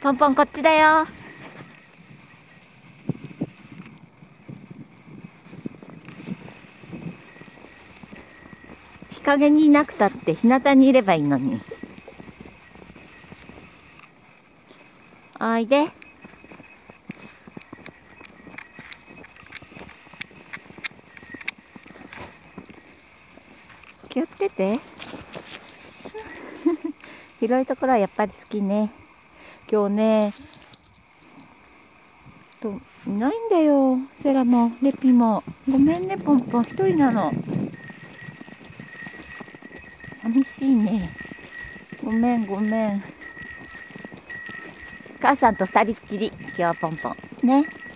ポンポンこっちだよ。日陰にいなくたって日向にいればいいのに。おいで。気をつけて。広いところはやっぱり好きね。今日ね、いないんだよ。セラもレピも。ごめんね、ポンポン。一人なの。寂しいね。ごめん、ごめん。母さんと二人っきり。今日はポンポン。ね。